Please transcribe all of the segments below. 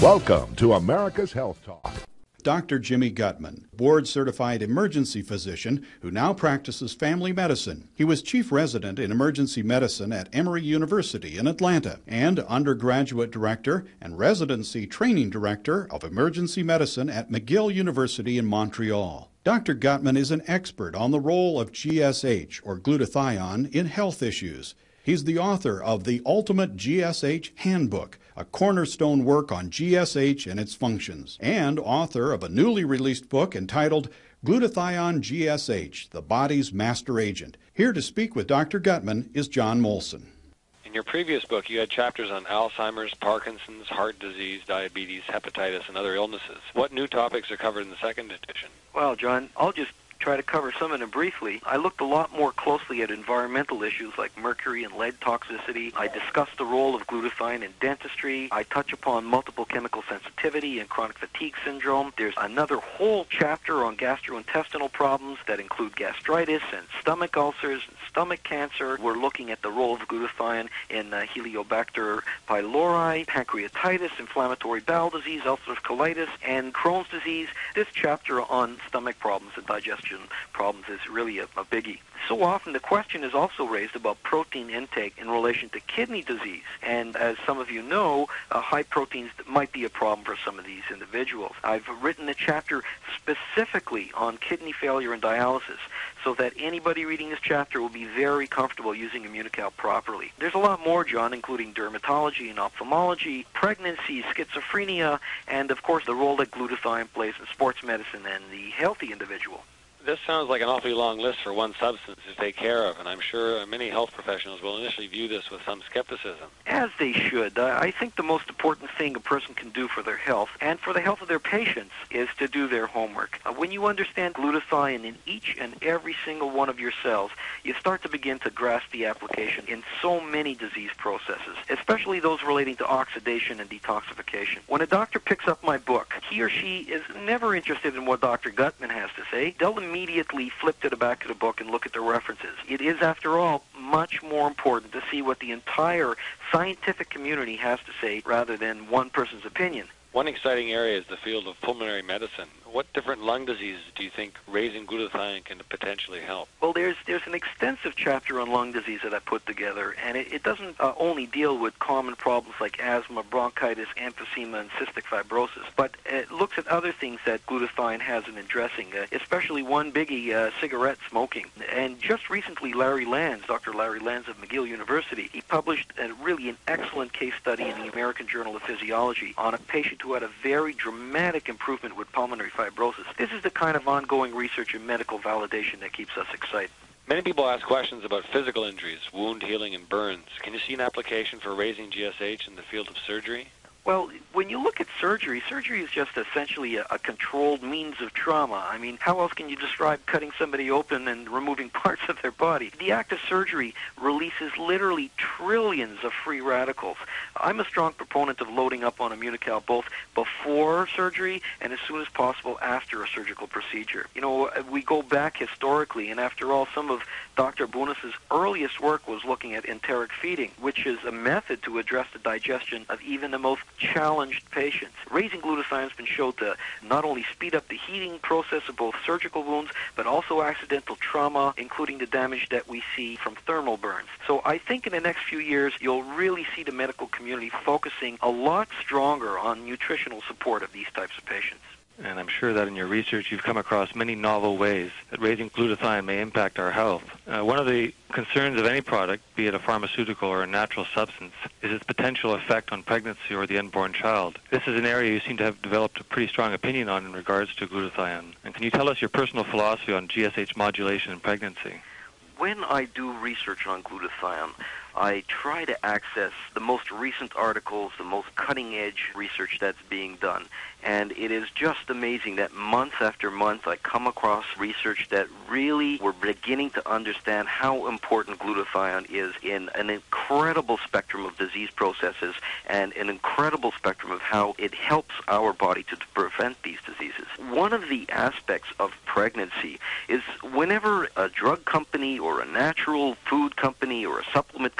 Welcome to America's Health Talk. Dr. Jimmy Gutman, board-certified emergency physician who now practices family medicine. He was chief resident in emergency medicine at Emory University in Atlanta and undergraduate director and residency training director of emergency medicine at McGill University in Montreal. Dr. Gutman is an expert on the role of GSH, or glutathione, in health issues. He's the author of The Ultimate GSH Handbook, a cornerstone work on GSH and its functions, and author of a newly released book entitled Glutathione GSH, the Body's Master Agent. Here to speak with Dr. Gutman is John Molson. In your previous book, you had chapters on Alzheimer's, Parkinson's, heart disease, diabetes, hepatitis, and other illnesses. What new topics are covered in the second edition? Well, John, I'll just try to cover some of them briefly. I looked a lot more closely at environmental issues like mercury and lead toxicity. I discussed the role of glutathione in dentistry. I touch upon multiple chemical sensitivity and chronic fatigue syndrome. There's another whole chapter on gastrointestinal problems that include gastritis and stomach ulcers and stomach cancer. We're looking at the role of glutathione in Helicobacter pylori, pancreatitis, inflammatory bowel disease, ulcerative colitis, and Crohn's disease. This chapter on stomach problems and digestion problems is really a biggie. So often the question is also raised about protein intake in relation to kidney disease. And as some of you know, high proteins might be a problem for some of these individuals. I've written a chapter specifically on kidney failure and dialysis so that anybody reading this chapter will be very comfortable using Immunical properly. There's a lot more, John, including dermatology and ophthalmology, pregnancy, schizophrenia, and of course the role that glutathione plays in sports medicine and the healthy individual. This sounds like an awfully long list for one substance to take care of, and I'm sure many health professionals will initially view this with some skepticism. As they should. I think the most important thing a person can do for their health and for the health of their patients is to do their homework. When you understand glutathione in each and every single one of your cells, you start to begin to grasp the application in so many disease processes, especially those relating to oxidation and detoxification. When a doctor picks up my book, he or she is never interested in what Dr. Gutman has to say. They'll immediately flip to the back of the book and look at the references. It is, after all, much more important to see what the entire scientific community has to say rather than one person's opinion. One exciting area is the field of pulmonary medicine. What different lung diseases do you think raising glutathione can potentially help? Well, there's an extensive chapter on lung disease that I put together, and it doesn't only deal with common problems like asthma, bronchitis, emphysema, and cystic fibrosis, but it looks at other things that glutathione has in addressing, especially one biggie, cigarette smoking. And just recently, Dr. Larry Lands of McGill University, he published really an excellent case study in the American Journal of Physiology on a patient who had a very dramatic improvement with pulmonary fibrosis. This is the kind of ongoing research and medical validation that keeps us excited. Many people ask questions about physical injuries, wound healing, and burns. Can you see an application for raising GSH in the field of surgery? Well, when you look at surgery is just essentially a controlled means of trauma. I mean, how else can you describe cutting somebody open and removing parts of their body? The act of surgery releases literally trillions of free radicals. I'm a strong proponent of loading up on Immunical both before surgery and as soon as possible after a surgical procedure. You know, we go back historically, and after all, some of Dr. Bunas's earliest work was looking at enteric feeding, which is a method to address the digestion of even the most challenged patients. Raising glutathione has been shown to not only speed up the healing process of both surgical wounds, but also accidental trauma, including the damage that we see from thermal burns. So I think in the next few years, you'll really see the medical community focusing a lot stronger on nutritional support of these types of patients. And I'm sure that in your research you've come across many novel ways that raising glutathione may impact our health. One of the concerns of any product, be it a pharmaceutical or a natural substance, is its potential effect on pregnancy or the unborn child. This is an area you seem to have developed a pretty strong opinion on in regards to glutathione. And can you tell us your personal philosophy on GSH modulation in pregnancy? When I do research on glutathione, I try to access the most recent articles, the most cutting-edge research that's being done. And it is just amazing that month after month I come across research that really we're beginning to understand how important glutathione is in an incredible spectrum of disease processes and an incredible spectrum of how it helps our body to prevent these diseases. One of the aspects of pregnancy is whenever a drug company or a natural food company or a supplement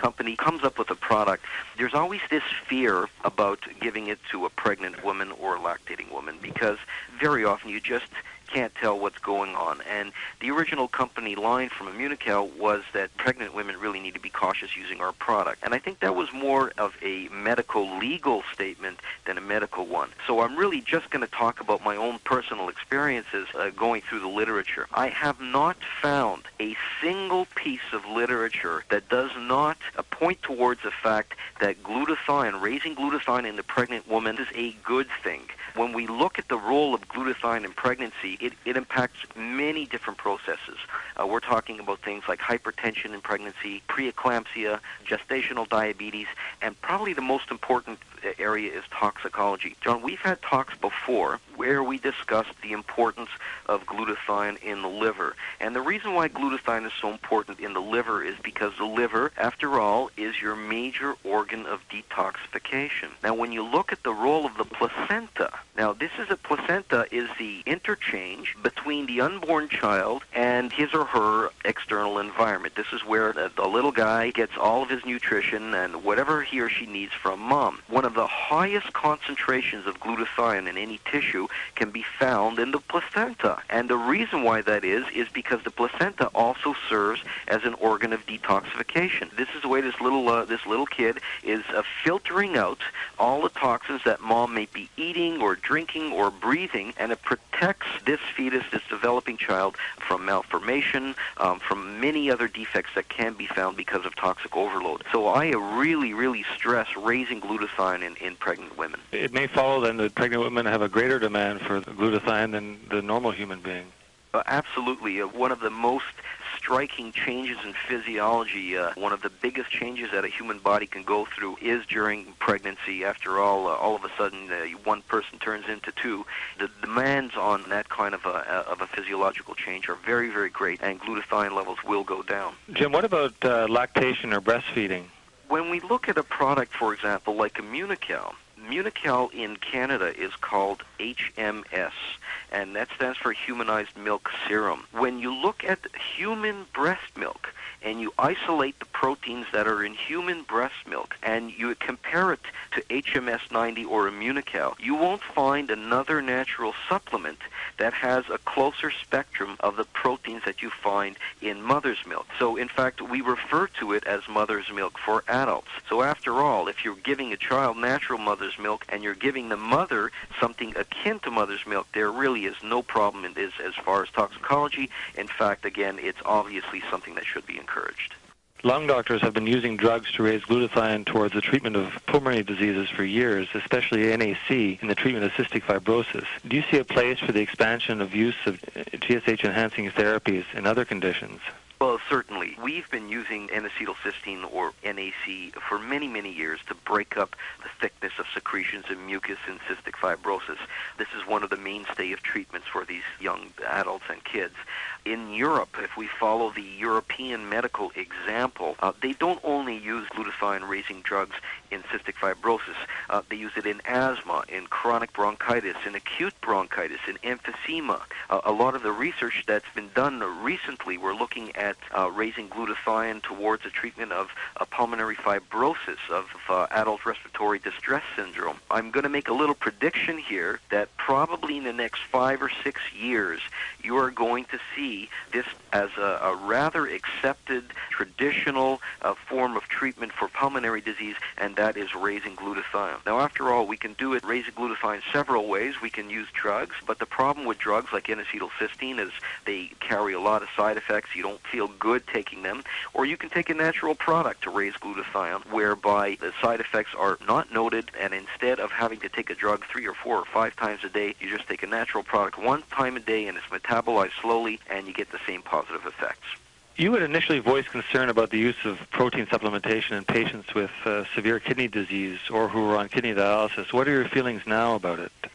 company comes up with a product, there's always this fear about giving it to a pregnant woman or a lactating woman because very often you just can't tell what's going on. And the original company line from Immunical was that pregnant women really need to be cautious using our product. And I think that was more of a medical legal statement than a medical one. So I'm really just going to talk about my own personal experiences going through the literature. I have not found a single piece of literature that does not point towards the fact that glutathione, raising glutathione in the pregnant woman, is a good thing. When we look at the role of glutathione in pregnancy, it impacts many different processes. We're talking about things like hypertension in pregnancy, preeclampsia, gestational diabetes, and probably the most important area is toxicology. John, we've had talks before where we discussed the importance of glutathione in the liver. And the reason why glutathione is so important in the liver is because the liver, after all, is your major organ of detoxification. Now, when you look at the role of the placenta, now placenta is the interchange between the unborn child and his or her external environment. This is where the little guy gets all of his nutrition and whatever he or she needs from mom. One of the highest concentrations of glutathione in any tissue can be found in the placenta. And the reason why that is because the placenta also serves as an organ of detoxification. This is the way this little kid is filtering out all the toxins that mom may be eating or drinking or breathing, and it protects this fetus, this developing child, from malformation, from many other defects that can be found because of toxic overload. So I really, really stress raising glutathione in pregnant women. It may follow then that pregnant women have a greater demand for glutathione than the normal human being. Absolutely. One of the most striking changes in physiology, one of the biggest changes that a human body can go through is during pregnancy. After all of a sudden, one person turns into two. The demands on that kind of a physiological change are very, very great, and glutathione levels will go down. Jim, what about lactation or breastfeeding? When we look at a product, for example, like Immunical, Immunical in Canada is called HMS, and that stands for Humanized Milk Serum. When you look at human breast milk and you isolate the proteins that are in human breast milk and you compare it to HMS 90 or Immunical, you won't find another natural supplement that has a closer spectrum of the proteins that you find in mother's milk. So, in fact, we refer to it as mother's milk for adults. So, after all, if you're giving a child natural mother's milk and you're giving the mother something akin to mother's milk, there really is no problem in this as far as toxicology. In fact, again, it's obviously something that should be encouraged. Lung doctors have been using drugs to raise glutathione towards the treatment of pulmonary diseases for years, especially NAC, in the treatment of cystic fibrosis. Do you see a place for the expansion of use of TSH-enhancing therapies in other conditions? Well, certainly. We've been using N-acetylcysteine, or NAC, for many, many years to break up the thickness of secretions and mucus in cystic fibrosis. This is one of the mainstay of treatments for these young adults and kids. In Europe, if we follow the European medical example, they don't only use glutathione-raising drugs in cystic fibrosis. They use it in asthma, in chronic bronchitis, in acute bronchitis, in emphysema. A lot of the research that's been done recently, we're looking at raising glutathione towards the treatment of pulmonary fibrosis, of adult respiratory distress syndrome. I'm going to make a little prediction here that probably in the next 5 or 6 years, you are going to see this as a rather accepted traditional form of treatment for pulmonary disease, and that is raising glutathione. Now, after all, we can do it raising glutathione several ways. We can use drugs, but the problem with drugs like N-acetylcysteine is they carry a lot of side effects. You don't feel good taking them. Or you can take a natural product to raise glutathione, whereby the side effects are not noted, and instead of having to take a drug 3 or 4 or 5 times a day, you just take a natural product 1 time a day, and it's metabolized slowly, and you get the same positive effects. You had initially voiced concern about the use of protein supplementation in patients with severe kidney disease or who are on kidney dialysis. What are your feelings now about it?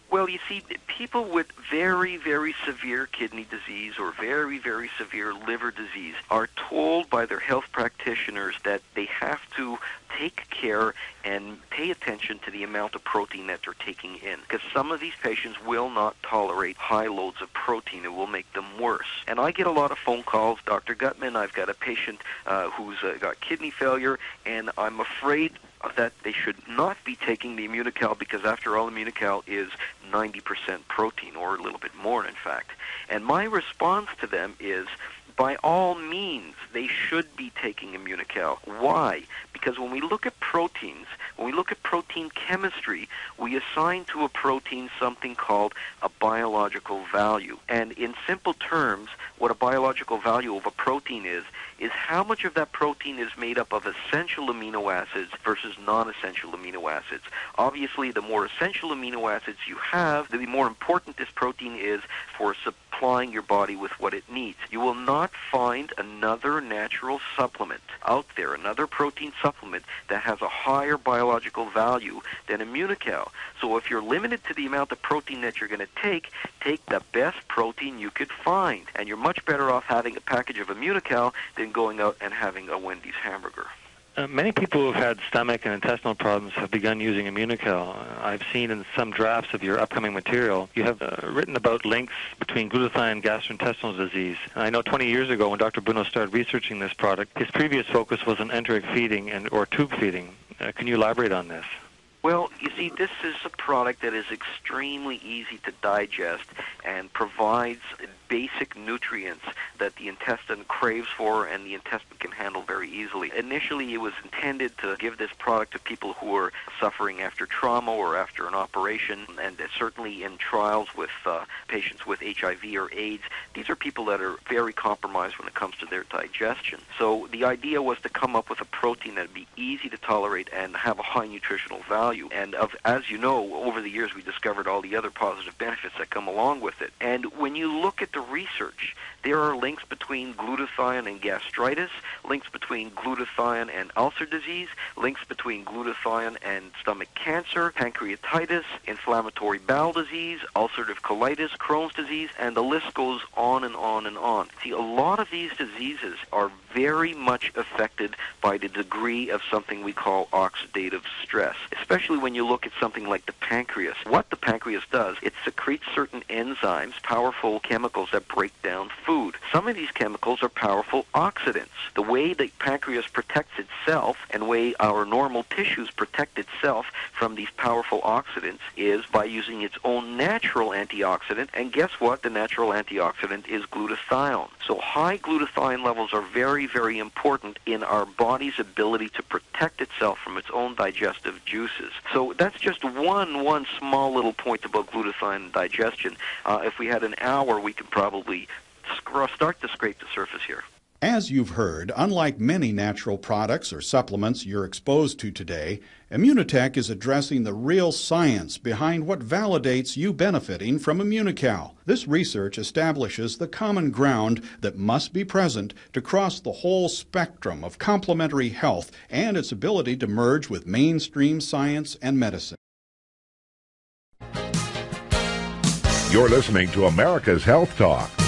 Well, you see, people with very, very severe kidney disease or very, very severe liver disease are told by their health practitioners that they have to take care and pay attention to the amount of protein that they're taking in, because some of these patients will not tolerate high loads of protein. It will make them worse. And I get a lot of phone calls, Dr. Gutman, I've got a patient who's got kidney failure, and I'm afraid that they should not be taking the Immunical, because after all, Immunical is 90% protein, or a little bit more, in fact. And my response to them is, by all means, they should be taking Immunical. Why? Because when we look at proteins, when we look at protein chemistry, we assign to a protein something called a biological value. And in simple terms, what a biological value of a protein is how much of that protein is made up of essential amino acids versus non-essential amino acids. Obviously, the more essential amino acids you have, the more important this protein is for supplying your body with what it needs. You will not find another natural supplement out there, another protein supplement that has a higher biological value than Immunical. So if you're limited to the amount of protein that you're going to take the best protein you could find. And you're much better off having a package of Immunical than going out and having a Wendy's hamburger. Many people who have had stomach and intestinal problems have begun using Immunical. I've seen in some drafts of your upcoming material, you have written about links between glutathione and gastrointestinal disease. And I know 20 years ago when Dr. Bruno started researching this product, his previous focus was on enteric feeding or tube feeding. Can you elaborate on this? Well, you see, this is a product that is extremely easy to digest and provides basic nutrients that the intestine craves for and the intestine can handle very easily. Initially, it was intended to give this product to people who are suffering after trauma or after an operation, and certainly in trials with patients with HIV or AIDS, these are people that are very compromised when it comes to their digestion. So the idea was to come up with a protein that would be easy to tolerate and have a high nutritional value. And as you know, over the years we discovered all the other positive benefits that come along with it. And when you look at the research, there are links between glutathione and gastritis, links between glutathione and ulcer disease, links between glutathione and stomach cancer, pancreatitis, inflammatory bowel disease, ulcerative colitis, Crohn's disease, and the list goes on and on and on. See, a lot of these diseases are very much affected by the degree of something we call oxidative stress, especially when you look at something like the pancreas. What the pancreas does, it secretes certain enzymes, powerful chemicals that break down food. Some of these chemicals are powerful oxidants. The way the pancreas protects itself and the way our normal tissues protect itself from these powerful oxidants is by using its own natural antioxidant, and guess what? The natural antioxidant is glutathione. So high glutathione levels are very, very important in our body's ability to protect itself from its own digestive juices. So that's just one small little point about glutathione digestion. If we had an hour, we could probably start to scrape the surface here. As you've heard, unlike many natural products or supplements you're exposed to today, Immunotech is addressing the real science behind what validates you benefiting from Immunical. This research establishes the common ground that must be present to cross the whole spectrum of complementary health and its ability to merge with mainstream science and medicine. You're listening to America's Health Talk.